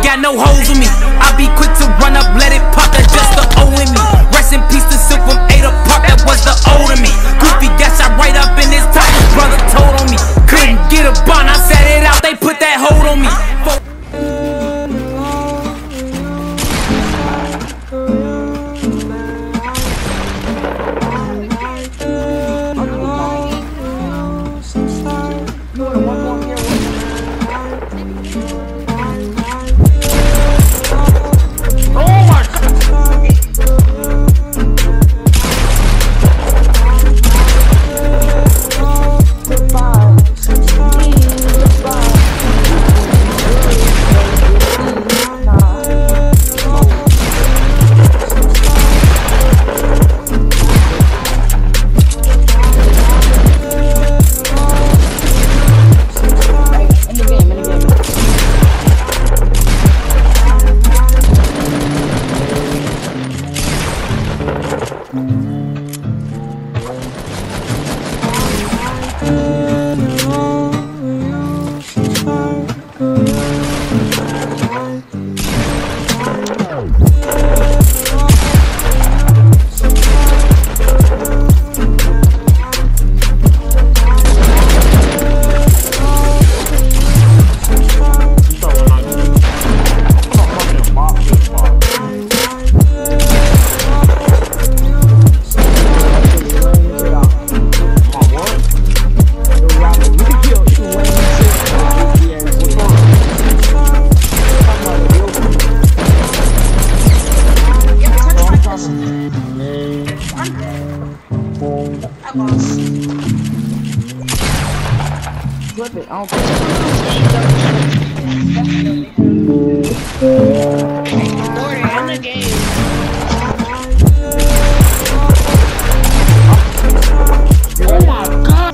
got no holes in me. I be quick to run up, let it pop, that's just the O in me. Rest in peace to Silk from Ada Park, that was the old in me. Goofy got shot right up in his top, his brother told on me. Couldn't get a bond, I sat it out, they put that hold on me. Flip it, I don't in the game. Oh my god!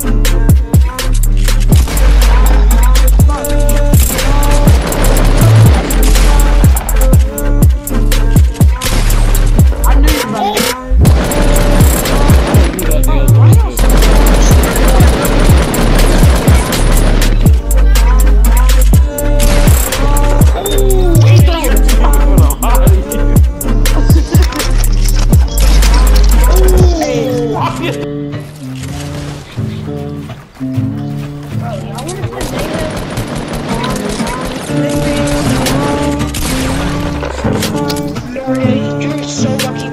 I knew you were going to You're so lucky.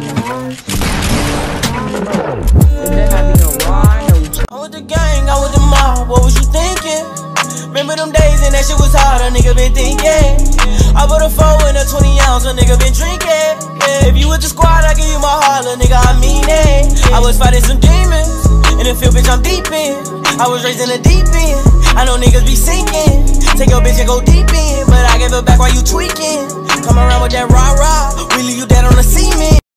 I was the gang, I was the mob, what was you thinking? Remember them days and that shit was hard, a nigga been thinking. I put a 4 in a 20 ounce, a nigga been drinking. Yeah, if you with the squad, I give you my heart, a nigga, I mean it. I was fighting some demons, in the field, bitch, I'm deep in. I was raised in the deep end, I know niggas be sinking. Take your bitch and go deep in, but I gave her back while you tweaking. Come around with that rah-rah, we leave you dead on the cement.